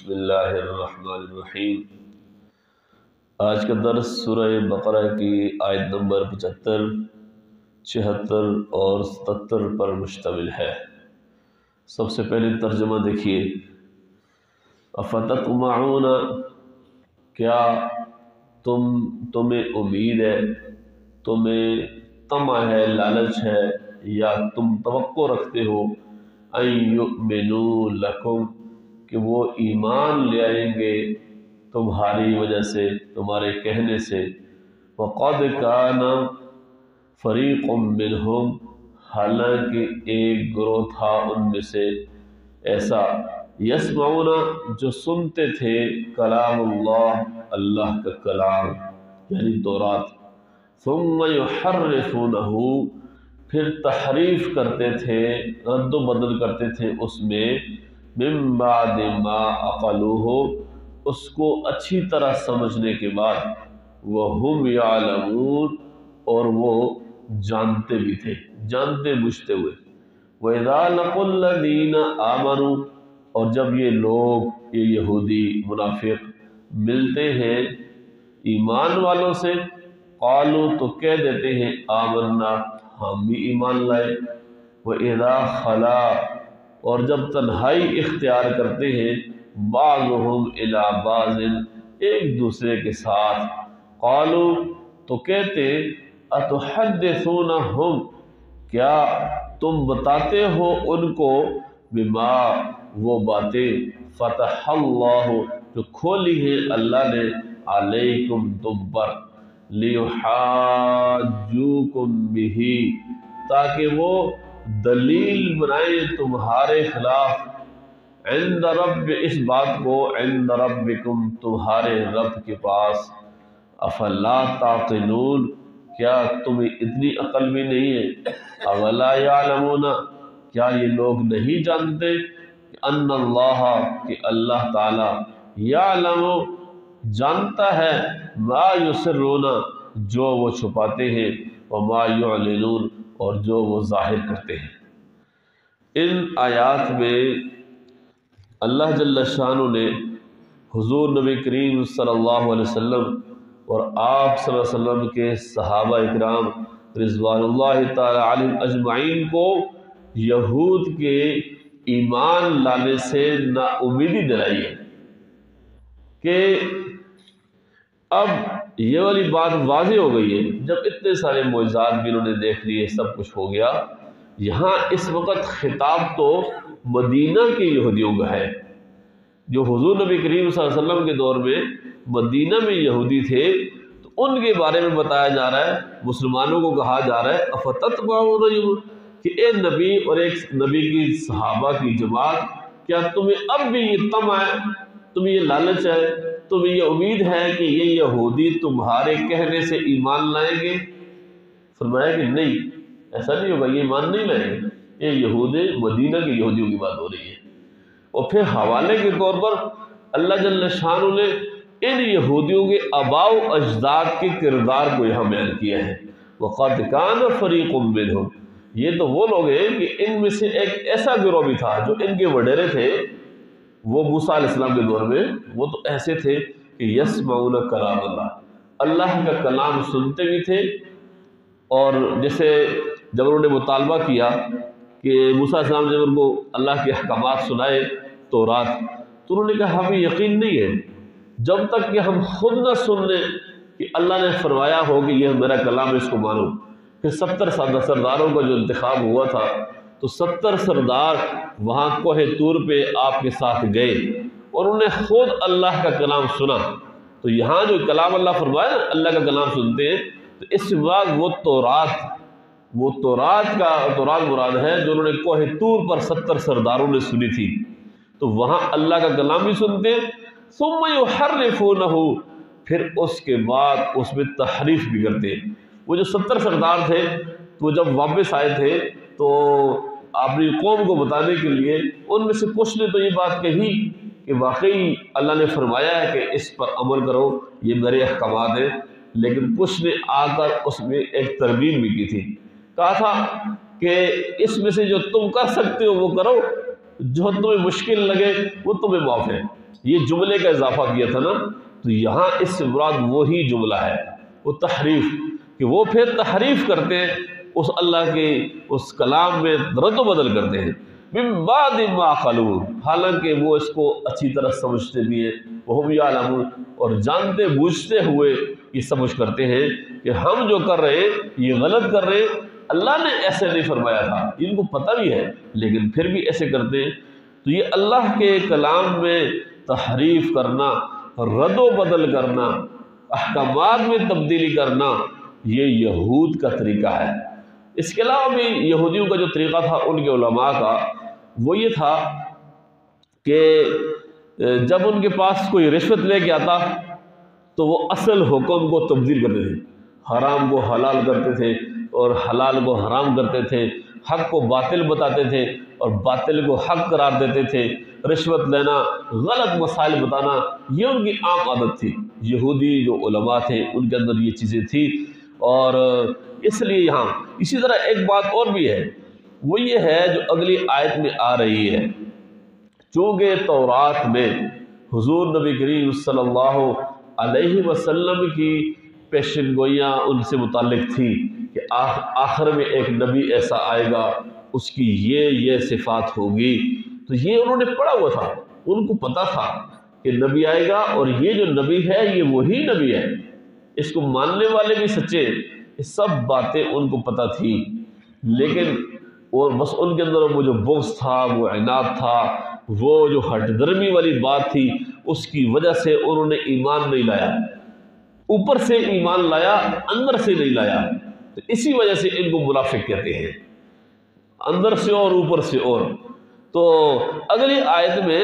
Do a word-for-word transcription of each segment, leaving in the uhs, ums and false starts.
بسم اللہ الرحمن الرحیم۔ آج کا درس سورہ بقرہ کی آیت نمبر پچہتر، چھہتر اور ستتر پر مشتمل ہے۔ سب سے پہلے ترجمہ دیکھیے۔ افتطمعون، کیا تم تمہیں امید ہے، تمہیں طمع ہے، لالچ ہے، یا تم توقع رکھتے ہو ان یؤمنوا لکم، کہ وہ ایمان لے آئیں گے تمہاری وجہ سے، تمہارے کہنے سے۔ وقد کان فریق منہم، حالانکہ ایک گروہ تھا ان میں سے ایسا، یسمعون، جو سنتے تھے کلام اللہ، اللہ کا کلام یعنی تورات، ثم یحرفونہ، پھر تحریف کرتے تھے، رد و بدل کرتے تھے اس میں، من بعد ما عقلوہ، اس کو اچھی طرح سمجھنے کے بعد، وہم یعلمون، اور وہ جانتے بھی تھے، جانتے بوجھتے ہوئے۔ وَإِذَا لَقُوا الَّذِينَ آمَنُوا، اور جب یہ لوگ، یہ یہودی منافق ملتے ہیں ایمان والوں سے، قالوا، تو کہہ دیتے ہیں، آمنا، ہم بھی ایمان لائے۔ وَإِذَا خَلَا، اور جب تنہائی اختیار کرتے ہیں، بعضهم الی بعض، ایک دوسرے کے ساتھ، قالوا، تو کہتے، اتحدثونہم، کیا تم بتاتے ہو ان کو، بما، وہ باتیں، فتح اللہ، جو کھولی ہے اللہ نے، علیکم، تم پر، لیحاجوکم بہ، تاکہ وہ دلیل بنائیں تمہارے خلاف، عند رب، اس بات کو، عند ربکم، تمہارے رب کے پاس۔ افلا تعقلون، کیا تمہیں اتنی عقل بھی نہیں ہے؟ اولا یعلمون، کیا یہ لوگ نہیں جانتے کہ ان اللہ، کہ اللہ تعالی، یعلم، جانتا ہے، ما یسرون، جو وہ چھپاتے ہیں، وما یعلنون، اور جو وہ ظاہر کرتے ہیں۔ ان آیات میں اللہ جل شانہ نے حضور نبی کریم صلی اللہ علیہ وسلم اور آپ صلی اللہ علیہ وسلم کے صحابہ اکرام رضوان اللہ تعالی علیہم اجمعین کو یہود کے ایمان لانے سے نا امیدی دلائی ہے، کہ اب یہ والی بات واضح ہو گئی ہے، جب اتنے سارے معجزات بھی انہوں نے دیکھ لیے، سب کچھ ہو گیا، یہاں اس وقت خطاب تو مدینہ کے یہودیوں کا ہے، جو حضور نبی کریم صلی اللہ علیہ وسلم کے دور میں مدینہ میں یہودی تھے، تو ان کے بارے میں بتایا جا رہا ہے، مسلمانوں کو کہا جا رہا ہے، افتتبعون، کہ اے نبی اور ایک نبی کی صحابہ کی جماعت، کیا تمہیں اب بھی یہ طمع ہے، تمہیں یہ لالچ ہے، تمہیں یہ امید ہے کہ یہ یہودی تمہارے کہنے سے ایمان لائیں گے؟ فرمایا کہ نہیں، ایسا نہیں ہوگا، یہ ایمان نہیں لائیں گے، یہ یہود مدینہ کے یہودیوں کی بات ہو رہی ہے۔ اور پھر حوالے کے طور پر اللہ جل شانہ نے ان یہودیوں کے آباء و اجداد کے کردار کو یہاں بیان کیا ہے۔ وَقَدْ كَانَ فَرِيقٌ مِّنْهُمْ، یہ تو وہ لوگ ہیں کہ ان میں سے ایک ایسا گروہ بھی تھا جو ان کے وڈیرے تھے، وہ موسیٰ علیہ السلام کے دور میں، وہ تو ایسے تھے کہ یسمعون کلام اللہ، اللہ کا کلام سنتے بھی تھے، اور جیسے جب انہوں نے مطالبہ کیا کہ موسیٰ علیہ السلام جب ان کو اللہ کے احکامات سنائے تورات، تو انہوں نے کہا ہمیں یقین نہیں ہے جب تک کہ ہم خود نہ سن لیں کہ اللہ نے فرمایا ہو کہ یہ میرا کلام ہے، اس کو مانو۔ پھر ستر سرداروں کا جو انتخاب ہوا تھا، تو ستر سردار وہاں کوہ طور پہ آپ کے ساتھ گئے، اور انہوں نے خود اللہ کا کلام سنا۔ تو یہاں جو کلام اللہ فرمایا، اللہ کا کلام سنتے ہیں، تو اس کے بعد وہ تورات، وہ تورات کا تورات مراد ہے جو انہوں نے کوہ طور پر ستر سرداروں نے سنی تھی، تو وہاں اللہ کا کلام بھی سنتے ہیں، ثم یحرفونہ، پھر اس کے بعد اس میں تحریف بھی کرتے ہیں۔ وہ جو ستر سردار تھے، وہ جب واپس آئے تھے تو اپنی قوم کو بتانے کے لیے ان میں سے کچھ نے تو یہ بات کہی کہ واقعی اللہ نے فرمایا ہے کہ اس پر عمل کرو، یہ میرے احکامات ہیں، لیکن کچھ نے آ کر اس میں ایک ترمیم بھی کی تھی، کہا تھا کہ اس میں سے جو تم کر سکتے ہو وہ کرو، جو تمہیں مشکل لگے وہ تمہیں معاف ہے۔ یہ جملے کا اضافہ کیا تھا نا، تو یہاں اس سے مراد وہی جملہ ہے، وہ تحریف، کہ وہ پھر تحریف کرتے ہیں اس اللہ کے اس کلام میں، رد و بدل کرتے ہیں، من بعد ما عقلوا، حالانکہ وہ اس کو اچھی طرح سمجھتے بھی ہیں، وہم یعلمون، اور جانتے بوجھتے ہوئے یہ سمجھ کرتے ہیں کہ ہم جو کر رہے ہیں یہ غلط کر رہے ہیں، اللہ نے ایسے نہیں فرمایا تھا، ان کو پتہ بھی ہے لیکن پھر بھی ایسے کرتے ہیں۔ تو یہ اللہ کے کلام میں تحریف کرنا، رد و بدل کرنا، احکامات میں تبدیلی کرنا، یہ یہود کا طریقہ ہے۔ اس کے علاوہ بھی یہودیوں کا جو طریقہ تھا ان کے علماء کا، وہ یہ تھا کہ جب ان کے پاس کوئی رشوت لے کے آتا تو وہ اصل حکم کو تبدیل کرتے تھے، حرام کو حلال کرتے تھے اور حلال کو حرام کرتے تھے، حق کو باطل بتاتے تھے اور باطل کو حق قرار دیتے تھے، رشوت لینا، غلط مسائل بتانا، یہ ان کی عام عادت تھی۔ یہودی جو علماء تھے ان کے اندر یہ چیزیں تھیں، اور اس لیے یہاں اسی طرح ایک بات اور بھی ہے، وہ یہ ہے جو اگلی آیت میں آ رہی ہے، چونکہ تورات میں حضور نبی کریم صلی اللہ علیہ وسلم کی پیشن گوئیاں ان سے متعلق تھی کہ آخر میں ایک نبی ایسا آئے گا، اس کی یہ یہ صفات ہوگی، تو یہ انہوں نے پڑھا ہوا تھا، ان کو پتہ تھا کہ نبی آئے گا اور یہ جو نبی ہے یہ وہی نبی ہے، اس کو ماننے والے بھی سچے، یہ سب باتیں ان کو پتہ تھی، لیکن اور بس ان کے اندر وہ جو بغض تھا، وہ عناد تھا، وہ جو ہٹ درمی والی بات تھی، اس کی وجہ سے انہوں نے ایمان نہیں لایا، اوپر سے ایمان لایا، اندر سے نہیں لایا، تو اسی وجہ سے ان کو منافق کہتے ہیں، اندر سے اور اوپر سے اور۔ تو اگلی آیت میں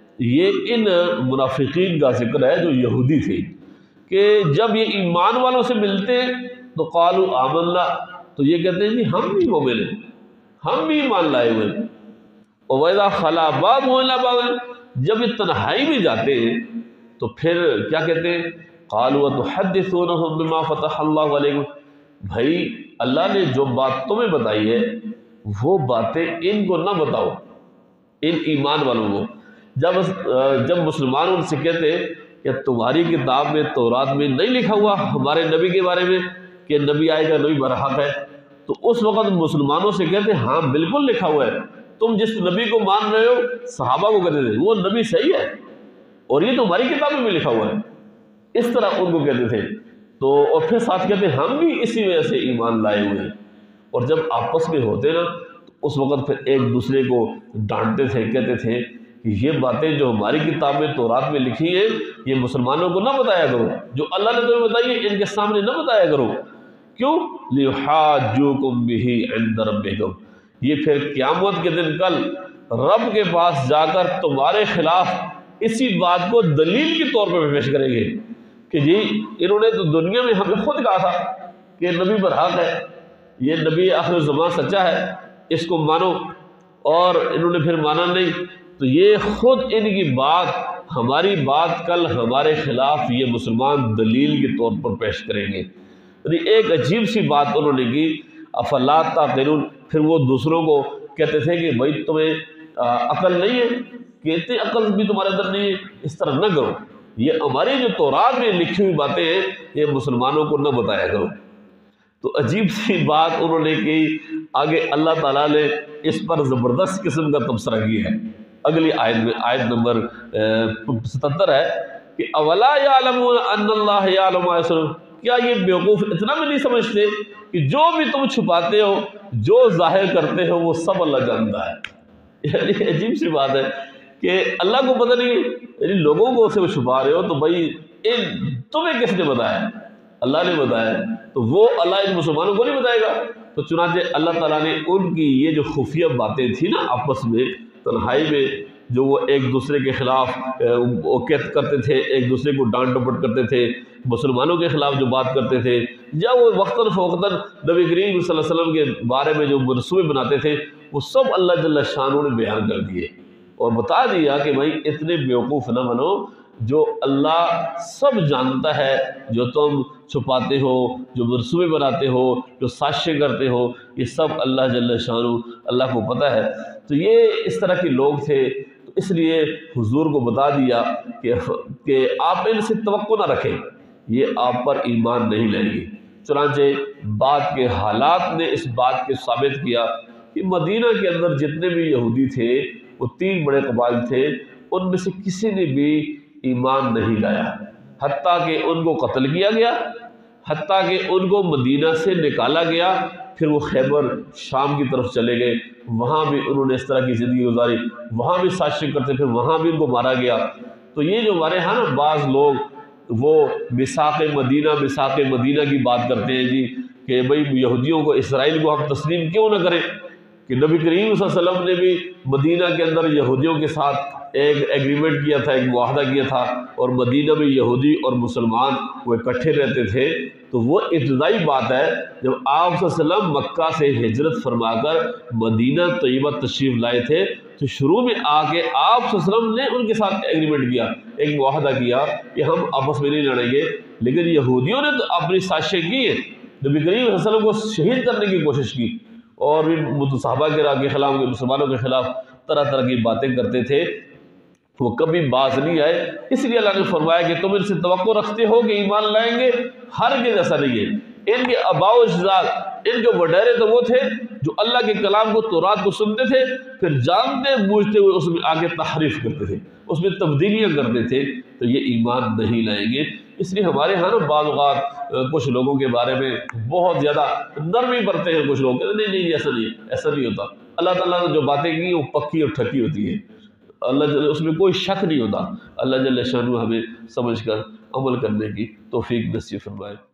یہ ان منافقین کا ذکر ہے جو یہودی تھے، کہ جب یہ ایمان والوں سے ملتے تو قالوا آمنا، تو یہ کہتے ہیں جی ہم بھی مومن ہیں، ہم بھی ایمان لائے ہوئے ہیں، اور وَإِذَا خَلَا بَعْضُهُمْ إِلَىٰ بَعْضٍ، جب یہ تنہائی میں جاتے ہیں تو پھر کیا کہتے ہیں، قالوا وَتُحَدِّثُونَهُم بِمَا فَتَحَ اللَّهُ عَلَيْكُمْ، بھائی اللہ نے جو بات تمہیں بتائی ہے وہ باتیں ان کو نہ بتاؤ، ان ایمان والوں کو۔ جب جب مسلمان ان سے کہتے کہ تمہاری کتاب میں تورات میں نہیں لکھا ہوا ہمارے نبی کے بارے میں کہ نبی آئے گا، نبی برحق ہے، تو اس وقت مسلمانوں سے کہتے ہاں بالکل لکھا ہوا ہے، تم جس نبی کو مان رہے ہو، صحابہ کو کہتے تھے وہ نبی صحیح ہے اور یہ تمہاری کتاب میں بھی لکھا ہوا ہے، اس طرح ان کو کہتے تھے۔ تو اور پھر ساتھ کہتے ہم بھی اسی وجہ سے ایمان لائے ہوئے ہیں، اور جب آپس میں ہوتے نا تو اس وقت پھر ایک دوسرے کو ڈانٹتے تھے، کہتے تھے کہ یہ باتیں جو ہماری کتاب میں تورات میں لکھی ہیں یہ مسلمانوں کو نہ بتایا کرو، جو اللہ نے تمہیں بتائی ہے ان کے سامنے نہ بتایا کرو، کیوں؟ لِيُحَاجُّوكُمْ بِهِ عِندَ رَبِّكُمْ، یہ پھر قیامت کے دن کل رب کے پاس جا کر تمہارے خلاف اسی بات کو دلیل کے طور پر پیش کریں گے کہ جی انہوں نے تو دنیا میں ہمیں خود کہا تھا کہ نبی برحق ہے، یہ نبی آخر زمان سچا ہے، اس کو مانو، اور انہوں نے پھر مانا نہیں، تو یہ خود ان کی بات، ہماری بات کل ہمارے خلاف یہ مسلمان دلیل کے طور پر پیش کریں گے۔ یعنی ایک عجیب سی بات انہوں نے کی، افلا تعقلون، پھر وہ دوسروں کو کہتے تھے کہ بھائی تمہیں عقل نہیں ہے، کہتے عقل بھی تمہارے اندر نہیں ہے، اس طرح نہ کرو، یہ ہماری جو تورات میں لکھی ہوئی باتیں ہیں یہ مسلمانوں کو نہ بتایا کرو۔ تو عجیب سی بات انہوں نے کی، آگے اللہ تعالیٰ نے اس پر زبردست قسم کا تبصرہ کیا ہے اگلی آیت میں، آیت نمبر ستتر ہے کہ اولا یعلمون ان اللہ یعلم ما یسرون، کیا یہ بیوقوف اتنا بھی نہیں سمجھتے کہ جو بھی تم چھپاتے ہو، جو ظاہر کرتے ہو، وہ سب اللہ جانتا ہے۔ یعنی عجیب سی بات ہے کہ اللہ کو پتہ نہیں، یعنی لوگوں کو اسے چھپا رہے ہو تو بھائی تمہیں کس نے بتایا؟ اللہ نے بتایا، تو وہ اللہ ان مسلمانوں کو نہیں بتائے گا۔ تو چنانچہ اللہ تعالیٰ نے ان کی یہ جو خفیہ باتیں تھیں نا آپس میں تنہائی میں، جو وہ ایک دوسرے کے خلاف کرتے تھے، ایک دوسرے کو ڈانٹ ڈپٹ کرتے تھے، مسلمانوں کے خلاف جو بات کرتے تھے، یا وہ وقتاً فوقتاً نبی کریم صلی اللہ علیہ وسلم کے بارے میں جو منصوبے بناتے تھے، وہ سب اللہ جل شانہ نے بیان کر دیے اور بتا دیا کہ بھائی اتنے بیوقوف نہ بنو، جو اللہ سب جانتا ہے، جو تم چھپاتے ہو، جو منصوبے بناتے ہو، جو سازشیں کرتے ہو، یہ سب اللہ جل شانہ اللہ کو پتہ ہے۔ تو یہ اس طرح کے لوگ تھے، تو تو اس لیے حضور کو بتا دیا کہ کہ آپ ان سے توقع نہ رکھیں، یہ آپ پر ایمان نہیں لائیں گے۔ چنانچہ بعد کے حالات نے اس بات کے ثابت کیا کہ مدینہ کے اندر جتنے بھی یہودی تھے وہ تین بڑے قبائل تھے، ان میں سے کسی نے بھی ایمان نہیں لایا، حتیٰ کہ ان کو قتل کیا گیا، حتیٰ کہ ان کو مدینہ سے نکالا گیا، پھر وہ خیبر شام کی طرف چلے گئے، وہاں بھی انہوں نے اس طرح کی زندگی گزاری، وہاں بھی سازشیں کرتے، پھر وہاں بھی ان کو مارا گیا۔ تو یہ جو ہمارے ہاں نا بعض لوگ وہ میثاق مدینہ میثاق مدینہ کی بات کرتے ہیں جی کہ بھئی یہودیوں کو اسرائیل کو ہم تسلیم کیوں نہ کریں، کہ نبی کریم صلی اللہ علیہ وسلم نے بھی مدینہ کے اندر یہودیوں کے ساتھ ایک ایگریمنٹ کیا تھا، ایک معاہدہ کیا تھا، اور مدینہ میں یہودی اور مسلمان وہ اکٹھے رہتے تھے۔ تو وہ ابتدائی بات ہے جب آپ صلی اللہ علیہ وسلم مکہ سے ہجرت فرما کر مدینہ طیبہ تشریف لائے تھے، تو شروع میں آ کے آپ صلی اللہ علیہ وسلم نے ان کے ساتھ ایگریمنٹ کیا، ایک معاہدہ کیا کہ ہم آپس میں نہیں لڑیں گے، لیکن یہودیوں نے تو اپنی سازشیں کی ہیں، نبی کریم صلی اللہ علیہ وسلم کو شہید کرنے کی کوشش کی، اور بھی صحابہ کے خلاف مسلمانوں کے خلاف طرح طرح کی باتیں کرتے تھے، وہ کبھی باز نہیں آئے۔ اس لیے اللہ نے فرمایا کہ تم ان سے توقع رکھتے ہو کہ ایمان لائیں گے، ہرگز ایسا نہیں ہے۔ ان کے آباء و اجداد، ان کے وڈیرے تو وہ تھے جو اللہ کے کلام کو تورات کو سنتے تھے، پھر جانتے بوجھتے ہوئے اس میں آگے تحریف کرتے تھے، اس میں تبدیلیاں کرتے تھے، تو یہ ایمان نہیں لائیں گے۔ اس لیے ہمارے ہاں نا بعض اوقات کچھ لوگوں کے بارے میں بہت زیادہ نرمی برتے ہیں، کچھ لوگ کہتے ہیں نہیں نہیں ایسا نہیں ایسا نہیں ہوتا۔ اللہ تعالیٰ نے جو باتیں کی وہ پکی اور ٹھکی ہوتی ہیں، اللہ جل اس میں کوئی شک نہیں ہوتا۔ اللہ جل شانہ ہمیں سمجھ کر عمل کرنے کی توفیق نصیب فرمائے۔